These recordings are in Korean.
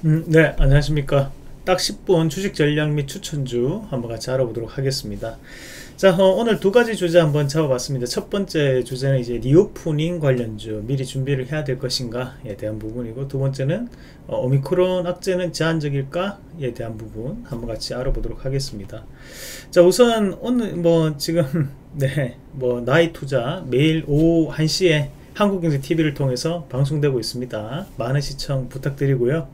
네, 안녕하십니까. 딱 10분 주식 전략 및 추천주 한번 같이 알아보도록 하겠습니다. 자, 오늘 두 가지 주제 한번 잡아봤습니다. 첫 번째 주제는 이제 리오프닝 관련주 미리 준비를 해야 될 것인가에 대한 부분이고, 두 번째는 오미크론 악재는 제한적일까에 대한 부분 한번 같이 알아보도록 하겠습니다. 자, 우선 오늘 지금 네, 나이 투자 매일 오후 1시에 한국경제TV를 통해서 방송되고 있습니다. 많은 시청 부탁드리고요.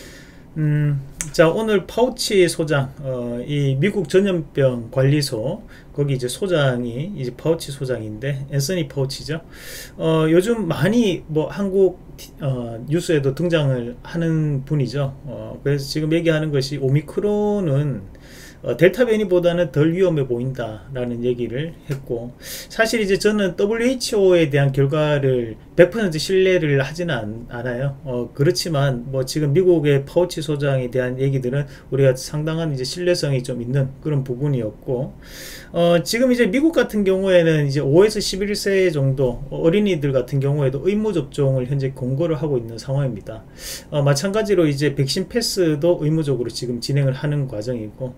자, 오늘 파우치 소장, 이 미국 전염병 관리소, 거기 이제 소장이 이제 파우치 소장인데, 앤서니 파우치죠. 요즘 많이 한국 뉴스에도 등장을 하는 분이죠. 그래서 지금 얘기하는 것이 오미크론은 델타 변이보다는 덜 위험해 보인다라는 얘기를 했고, 사실 이제 저는 WHO에 대한 결과를 100% 신뢰를 하지는 않아요. 그렇지만 지금 미국의 파우치 소장에 대한 얘기들은 우리가 상당한 이제 신뢰성이 좀 있는 그런 부분이었고, 지금 이제 미국 같은 경우에는 이제 5에서 11세 정도 어린이들 같은 경우에도 의무 접종을 현재 권고를 하고 있는 상황입니다. 마찬가지로 이제 백신 패스도 의무적으로 지금 진행을 하는 과정이고,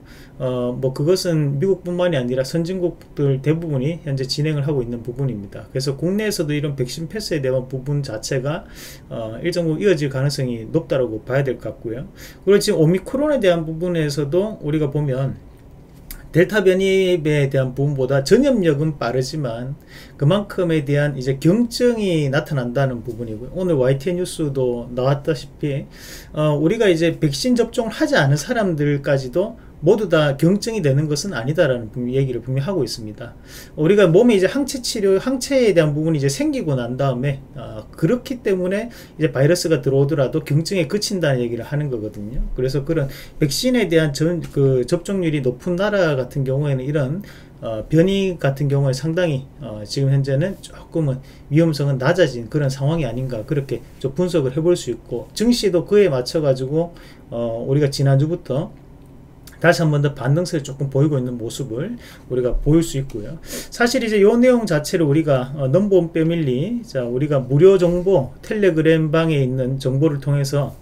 그것은 미국뿐만이 아니라 선진국들 대부분이 현재 진행을 하고 있는 부분입니다. 그래서 국내에서도 이런 백신 패스에 대한 부분 자체가 일정 부분 이어질 가능성이 높다고 봐야 될 것 같고요. 그리고 지금 오미크론에 대한 부분에서도 우리가 보면 델타 변이에 대한 부분보다 전염력은 빠르지만 그만큼에 대한 이제 경증이 나타난다는 부분이고요. 오늘 YTN 뉴스도 나왔다시피 우리가 이제 백신 접종을 하지 않은 사람들까지도 모두 다 경증이 되는 것은 아니다라는 얘기를 분명히 하고 있습니다. 우리가 몸에 이제 항체 치료, 항체에 대한 부분이 이제 생기고 난 다음에 그렇기 때문에 이제 바이러스가 들어오더라도 경증에 그친다는 얘기를 하는 거거든요. 그래서 그런 백신에 대한 접종률이 높은 나라 같은 경우에는 이런 변이 같은 경우에 상당히 지금 현재는 조금은 위험성은 낮아진 그런 상황이 아닌가, 그렇게 좀 분석을 해볼 수 있고, 증시도 그에 맞춰 가지고 우리가 지난주부터 다시 한 번 더 반등세를 조금 보이고 있는 모습을 우리가 보일 수 있고요. 사실 이제 요 내용 자체를 우리가 넘버원 패밀리, 자, 우리가 무료 정보 텔레그램 방에 있는 정보를 통해서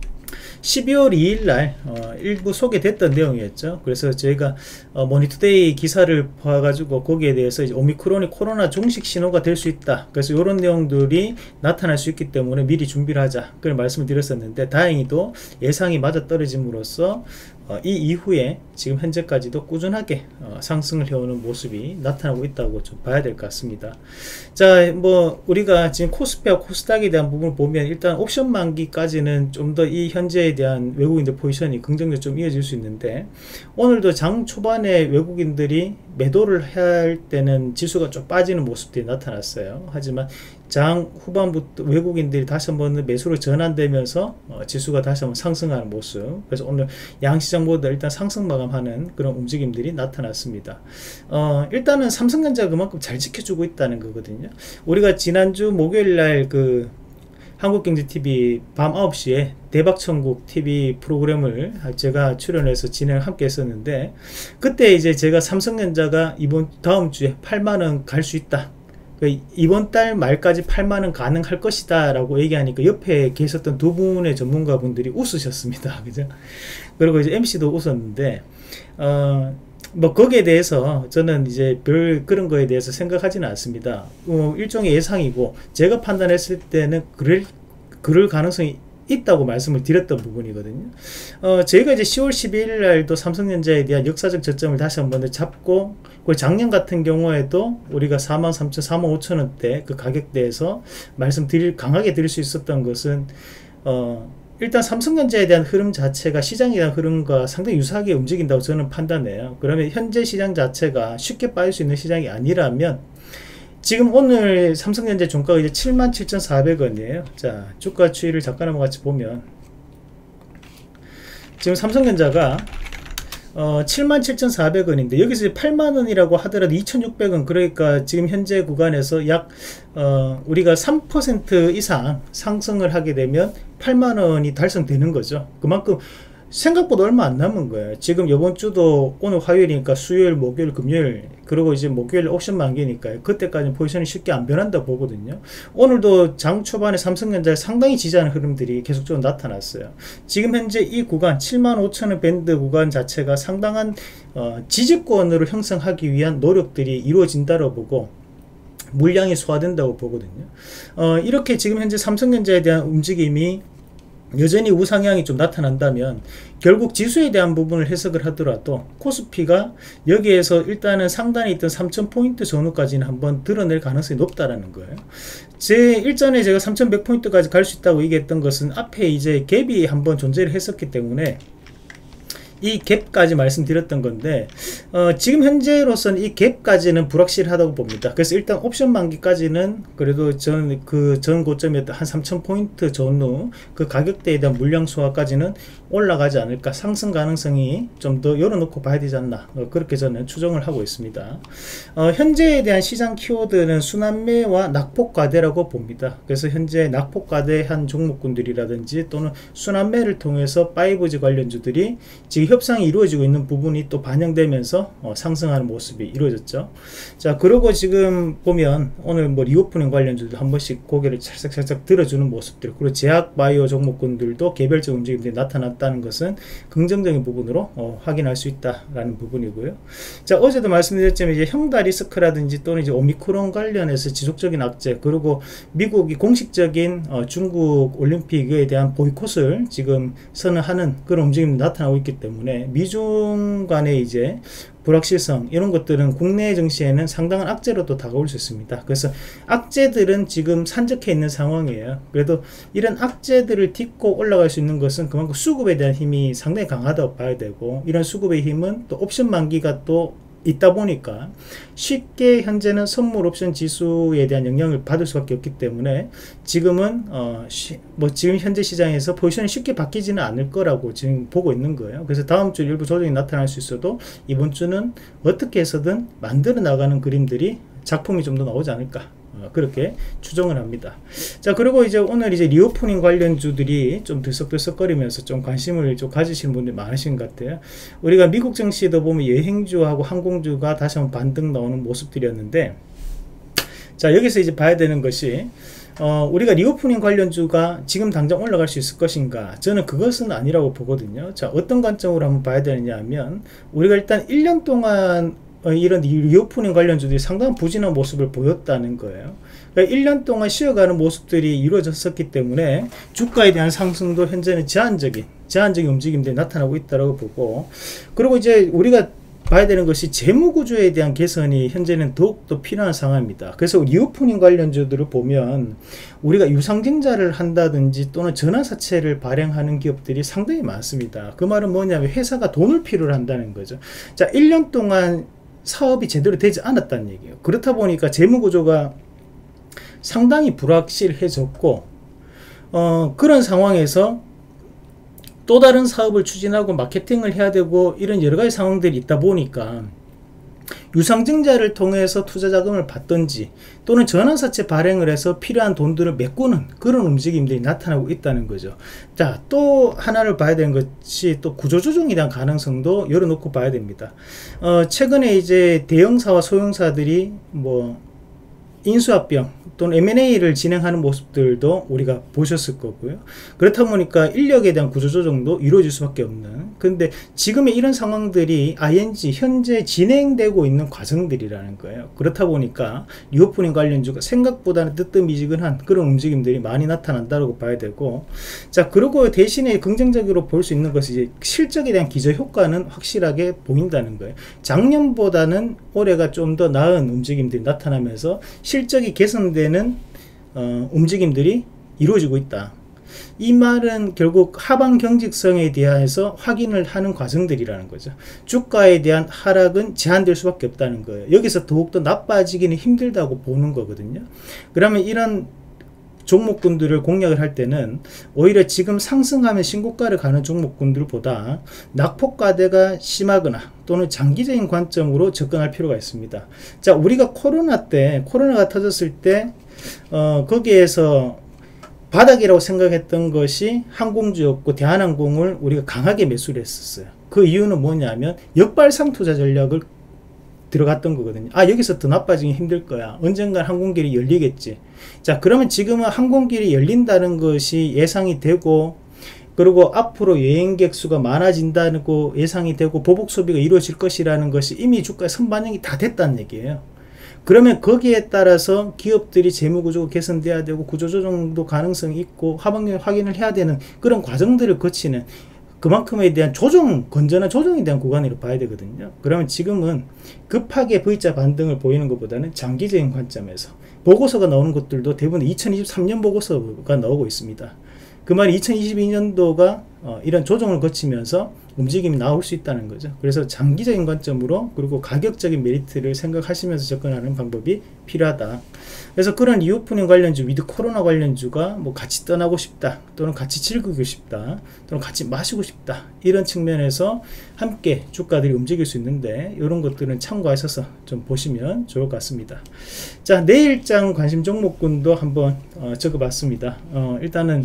12월 2일 날 일부 소개됐던 내용이었죠. 그래서 저희가 머니투데이 기사를 봐가지고 거기에 대해서 이제 오미크론이 코로나 종식 신호가 될 수 있다, 그래서 이런 내용들이 나타날 수 있기 때문에 미리 준비를 하자, 그런 말씀을 드렸었는데, 다행히도 예상이 맞아떨어짐으로써 이 이후에 지금 현재까지도 꾸준하게 상승을 해오는 모습이 나타나고 있다고 좀 봐야 될 것 같습니다. 자, 우리가 지금 코스피와 코스닥에 대한 부분을 보면 일단 옵션 만기까지는 좀 더 이 현재에 대한 외국인들 포지션이 긍정적으로 좀 이어질 수 있는데, 오늘도 장 초반에 외국인들이 매도를 해야 할 때는 지수가 좀 빠지는 모습들이 나타났어요. 하지만 장 후반부터 외국인들이 다시 한번 매수로 전환되면서 지수가 다시 한번 상승하는 모습, 그래서 오늘 양시장보다 일단 상승 마감하는 그런 움직임들이 나타났습니다. 일단은 삼성전자가 그만큼 잘 지켜주고 있다는 거거든요. 우리가 지난주 목요일날 한국경제TV 밤 9시에 대박천국 TV 프로그램을 제가 출연해서 진행을 함께 했었는데, 그때 이제 제가 삼성전자가 다음 주에 8만원 갈 수 있다, 이번 달 말까지 8만원 가능할 것이다 라고 얘기하니까 옆에 계셨던 두 분의 전문가분들이 웃으셨습니다. 그죠? 그리고 이제 MC도 웃었는데, 거기에 대해서 저는 이제 별 그런 거에 대해서 생각하지는 않습니다. 일종의 예상이고, 제가 판단했을 때는 그럴 가능성이 있다고 말씀을 드렸던 부분이거든요. 저희가 이제 10월 12일 날도 삼성전자에 대한 역사적 저점을 다시 한번 잡고, 작년 같은 경우에도 우리가 43,000, 45,000원대 그 가격대에서 강하게 드릴 수 있었던 것은, 일단 삼성전자에 대한 흐름 자체가 시장에 대한 흐름과 상당히 유사하게 움직인다고 저는 판단해요. 그러면 현재 시장 자체가 쉽게 빠질 수 있는 시장이 아니라면, 지금 오늘 삼성전자 종가가 이제 77,400원이에요. 자, 주가 추이를 잠깐 한번 같이 보면, 지금 삼성전자가 77,400원인데 여기서 8만원이라고 하더라도 2,600원, 그러니까 지금 현재 구간에서 약 우리가 3% 이상 상승을 하게 되면 8만원이 달성되는 거죠. 그만큼 생각보다 얼마 안 남은 거예요. 지금 이번 주도 오늘 화요일이니까 수요일, 목요일, 금요일 그리고 이제 목요일 옵션 만기니까요. 그때까지는 포지션이 쉽게 안 변한다 보거든요. 오늘도 장 초반에 삼성전자에 상당히 지지하는 흐름들이 계속적으로 나타났어요. 지금 현재 이 구간 75,000원 밴드 구간 자체가 상당한 지지권으로 형성하기 위한 노력들이 이루어진다고 보고 물량이 소화된다고 보거든요. 이렇게 지금 현재 삼성전자에 대한 움직임이 여전히 우상향이 좀 나타난다면 결국 지수에 대한 부분을 해석을 하더라도 코스피가 여기에서 일단은 상단에 있던 3000포인트 전후까지는 한번 드러낼 가능성이 높다라는 거예요. 일전에 제가 3100포인트까지 갈 수 있다고 얘기했던 것은 앞에 이제 갭이 한번 존재를 했었기 때문에 이 갭까지 말씀드렸던 건데 지금 현재로서는 이 갭까지는 불확실하다고 봅니다. 그래서 일단 옵션 만기까지는 그래도 전 고점이었던 한 3000포인트 전후 그 가격대에 대한 물량 소화까지는 올라가지 않을까, 상승 가능성이 좀 더 열어놓고 봐야 되지 않나, 그렇게 저는 추정을 하고 있습니다. 현재에 대한 시장 키워드는 순환매와 낙폭과대라고 봅니다. 그래서 현재 낙폭과대한 종목군들이라든지 또는 순환매를 통해서 5G 관련주들이 지금 협상이 이루어지고 있는 부분이 또 반영되면서 상승하는 모습이 이루어졌죠. 자, 그리고 지금 보면 오늘 뭐 리오프닝 관련주도 한 번씩 고개를 살짝 들어주는 모습들, 그리고 제약바이오 종목군들도 개별적 움직임들이 나타났다는 것은 긍정적인 부분으로 확인할 수 있다라는 부분이고요. 자, 어제도 말씀드렸지만 이제 형다 리스크라든지 또는 이제 오미크론 관련해서 지속적인 악재, 그리고 미국이 공식적인 중국 올림픽에 대한 보이콧을 지금 선언하는 그런 움직임이 나타나고 있기 때문에 미중 간의 이제 불확실성, 이런 것들은 국내 증시에는 상당한 악재로도 다가올 수 있습니다. 그래서 악재들은 지금 산적해 있는 상황이에요. 그래도 이런 악재들을 딛고 올라갈 수 있는 것은 그만큼 수급에 대한 힘이 상당히 강하다고 봐야 되고, 이런 수급의 힘은 또 옵션 만기가 또 있다 보니까 쉽게 현재는 선물 옵션 지수에 대한 영향을 받을 수밖에 없기 때문에 지금은 지금 현재 시장에서 포지션이 쉽게 바뀌지는 않을 거라고 지금 보고 있는 거예요. 그래서 다음 주 일부 조정이 나타날 수 있어도 이번 주는 어떻게 해서든 만들어 나가는 그림들이, 작품이 좀 더 나오지 않을까, 그렇게 추정을 합니다. 자, 그리고 이제 오늘 이제 리오프닝 관련주들이 좀 들썩들썩거리면서 좀 관심을 좀 가지시는 분들이 많으신 것 같아요. 우리가 미국 증시에도 보면 여행주하고 항공주가 다시 한번 반등 나오는 모습들이었는데, 자, 여기서 이제 봐야 되는 것이 우리가 리오프닝 관련주가 지금 당장 올라갈 수 있을 것인가, 저는 그것은 아니라고 보거든요. 자, 어떤 관점으로 한번 봐야 되느냐 하면, 우리가 일단 1년 동안 이런 리오프닝 관련주들이 상당한 부진한 모습을 보였다는 거예요. 그러니까 1년 동안 쉬어가는 모습들이 이루어졌었기 때문에 주가에 대한 상승도 현재는 제한적인 움직임들이 나타나고 있다고 보고, 그리고 이제 우리가 봐야 되는 것이 재무구조에 대한 개선이 현재는 더욱더 필요한 상황입니다. 그래서 리오프닝 관련주들을 보면 우리가 유상증자를 한다든지 또는 전환사채를 발행하는 기업들이 상당히 많습니다. 그 말은 뭐냐면 회사가 돈을 필요로 한다는 거죠. 자, 1년 동안 사업이 제대로 되지 않았다는 얘기예요. 그렇다 보니까 재무구조가 상당히 불확실해졌고, 그런 상황에서 또 다른 사업을 추진하고 마케팅을 해야 되고 이런 여러가지 상황들이 있다 보니까 유상증자를 통해서 투자자금을 받든지 또는 전환사채 발행을 해서 필요한 돈들을 메꾸는 그런 움직임들이 나타나고 있다는 거죠. 자, 또 하나를 봐야 되는 것이 또 구조조정에 대한 가능성도 열어놓고 봐야 됩니다. 최근에 이제 대형사와 소형사들이 뭐 인수합병 또는 M&A를 진행하는 모습들도 우리가 보셨을 거고요. 그렇다 보니까 인력에 대한 구조조정도 이루어질 수밖에 없는, 근데 지금의 이런 상황들이 ING 현재 진행되고 있는 과정들이라는 거예요. 그렇다 보니까 리오프닝 관련주가 생각보다는 뜨뜻미지근한 그런 움직임들이 많이 나타난다고 봐야 되고, 자, 그리고 대신에 긍정적으로 볼 수 있는 것이 이제 실적에 대한 기저효과는 확실하게 보인다는 거예요. 작년보다는 올해가 좀 더 나은 움직임들이 나타나면서 실적이 개선되는 움직임들이 이루어지고 있다. 이 말은 결국 하방 경직성에 대해서 확인을 하는 과정들이라는 거죠. 주가에 대한 하락은 제한될 수밖에 없다는 거예요. 여기서 더욱더 나빠지기는 힘들다고 보는 거거든요. 그러면 이런 종목군들을 공략을 할 때는 오히려 지금 상승하면 신고가를 가는 종목군들보다 낙폭과대가 심하거나 또는 장기적인 관점으로 접근할 필요가 있습니다. 자, 우리가 코로나가 터졌을 때 거기에서 바닥이라고 생각했던 것이 항공주였고 대한항공을 우리가 강하게 매수를 했었어요. 그 이유는 뭐냐면 역발상 투자 전략을 들어갔던 거거든요. 아, 여기서 더 나빠지기 힘들 거야. 언젠간 항공길이 열리겠지. 자, 그러면 지금은 항공길이 열린다는 것이 예상이 되고, 그리고 앞으로 여행객 수가 많아진다고 예상이 되고 보복 소비가 이루어질 것이라는 것이 이미 주가에 선반영이 다 됐다는 얘기예요. 그러면 거기에 따라서 기업들이 재무구조가 개선돼야 되고 구조조정도 가능성이 있고 하반기 확인을 해야 되는 그런 과정들을 거치는 그만큼에 대한 조정, 건전한 조정에 대한 구간으로 봐야 되거든요. 그러면 지금은 급하게 V자 반등을 보이는 것보다는 장기적인 관점에서 보고서가 나오는 것들도 대부분 2023년 보고서가 나오고 있습니다. 그 말이 2022년도가 이런 조정을 거치면서 움직임이 나올 수 있다는 거죠. 그래서 장기적인 관점으로 그리고 가격적인 메리트를 생각하시면서 접근하는 방법이 필요하다. 그래서 그런 리오프닝 관련주, 위드 코로나 관련주가 뭐 같이 떠나고 싶다, 또는 같이 즐기고 싶다, 또는 같이 마시고 싶다, 이런 측면에서 함께 주가들이 움직일 수 있는데 이런 것들은 참고하셔서 좀 보시면 좋을 것 같습니다. 자, 내일장 관심 종목군도 한번 적어봤습니다. 일단은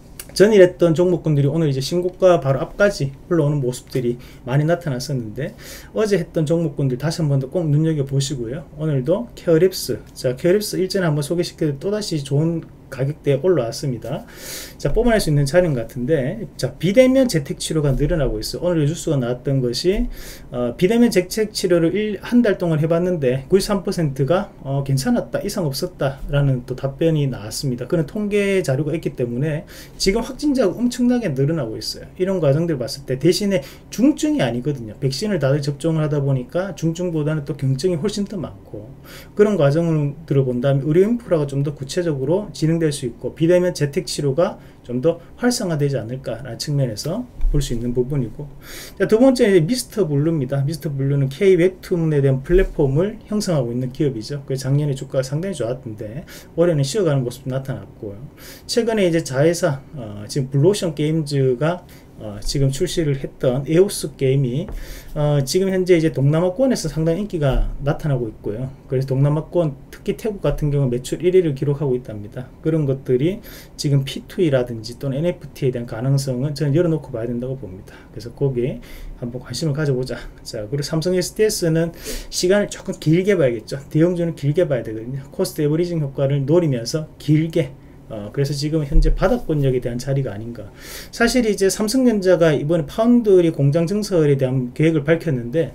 전일했던 종목군들이 오늘 이제 신고가 바로 앞까지 올라오는 모습들이 많이 나타났었는데, 어제 했던 종목군들 다시 한 번 더 꼭 눈여겨보시고요. 오늘도 케어랩스, 자, 케어랩스 일전에 한번 소개시켜도 또다시 좋은 가격대에 올라왔습니다. 자, 뽑아낼 수 있는 자리인 것 같은데, 자, 비대면 재택치료가 늘어나고 있어요. 오늘 뉴스가 나왔던 것이 비대면 재택치료를 한 달 동안 해봤는데 93%가 괜찮았다, 이상 없었다 라는 또 답변이 나왔습니다. 그런 통계 자료가 있기 때문에 지금 확진자가 엄청나게 늘어나고 있어요. 이런 과정들 봤을 때 대신에 중증이 아니거든요. 백신을 다들 접종을 하다 보니까 중증보다는 또 경증이 훨씬 더 많고, 그런 과정을 들어본다면 의료 인프라가 좀 더 구체적으로 진행될 수 있고 비대면 재택치료가 좀 더 활성화되지 않을까라는 측면에서 볼 수 있는 부분이고, 자, 두 번째 미스터 블루입니다. 미스터 블루는 K 웹툰에 대한 플랫폼을 형성하고 있는 기업이죠. 그 작년에 주가가 상당히 좋았던데 올해는 쉬어가는 모습도 나타났고요. 최근에 이제 자회사 지금 블루오션 게임즈가 지금 출시를 했던 에오스 게임이 지금 현재 이제 동남아권에서 상당히 인기가 나타나고 있고요. 그래서 동남아권, 특히 태국 같은 경우 매출 1위를 기록하고 있답니다. 그런 것들이 지금 P2E라든지 또는 NFT에 대한 가능성은 저는 열어놓고 봐야 된다고 봅니다. 그래서 거기에 한번 관심을 가져보자. 자, 그리고 삼성 SDS는 시간을 조금 길게 봐야겠죠. 대형주는 길게 봐야 되거든요. 코스트 에버리징 효과를 노리면서 길게, 그래서 지금 현재 바닥권역에 대한 자리가 아닌가. 사실 이제 삼성전자가 이번에 파운드리 공장 증설에 대한 계획을 밝혔는데,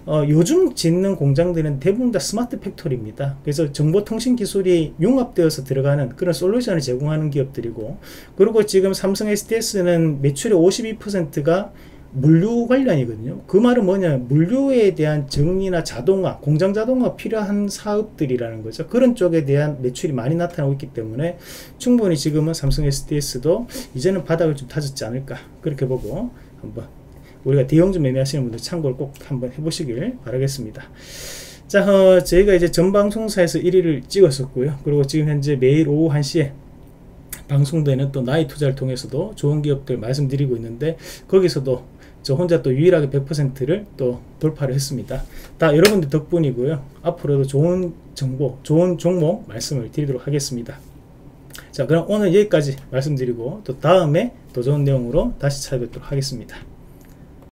요즘 짓는 공장들은 대부분 다 스마트 팩토리입니다. 그래서 정보통신 기술이 융합되어서 들어가는 그런 솔루션을 제공하는 기업들이고, 그리고 지금 삼성 SDS는 매출의 52%가 물류 관련이거든요. 그 말은 뭐냐, 물류에 대한 정리나 자동화, 공장 자동화 필요한 사업들이라는 거죠. 그런 쪽에 대한 매출이 많이 나타나고 있기 때문에 충분히 지금은 삼성 SDS도 이제는 바닥을 좀 다졌지 않을까, 그렇게 보고 한번 우리가 대형주 매매하시는 분들 참고를 꼭 한번 해보시길 바라겠습니다. 자, 저희가 이제 전 방송사에서 1위를 찍었었고요. 그리고 지금 현재 매일 오후 1시에 방송되는 또 나이 투자를 통해서도 좋은 기업들 말씀드리고 있는데, 거기서도 저 혼자 또 유일하게 100%를 또 돌파를 했습니다. 다 여러분들 덕분이고요. 앞으로도 좋은 정보, 좋은 종목 말씀을 드리도록 하겠습니다. 자, 그럼 오늘 여기까지 말씀드리고 또 다음에 더 좋은 내용으로 다시 찾아뵙도록 하겠습니다.